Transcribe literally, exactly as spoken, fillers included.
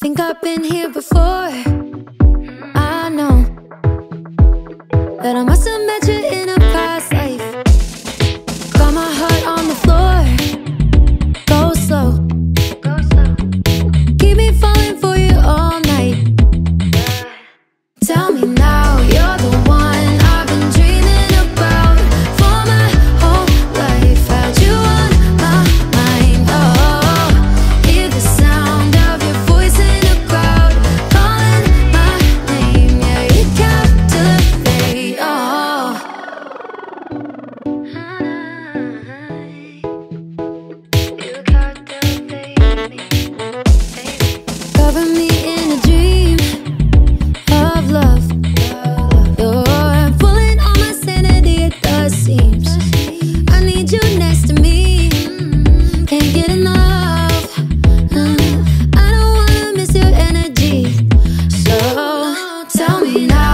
Think I've been here before. I know that I must have met you in a past life. Got my heart on the floor. Go slow. Go slow. Keep me falling for you all night. Tell me now, you're the one I've been dreaming about for my whole life. Had you on my mind, oh. Hear the sound of your voice in the crowd, calling my name, yeah, you captivate, oh. You captivate me, baby. Cover me in a dream of love. You're pulling on my sanity, it does seems. I need you next to me, can't get enough. Mm, I don't wanna miss your energy. So tell me now,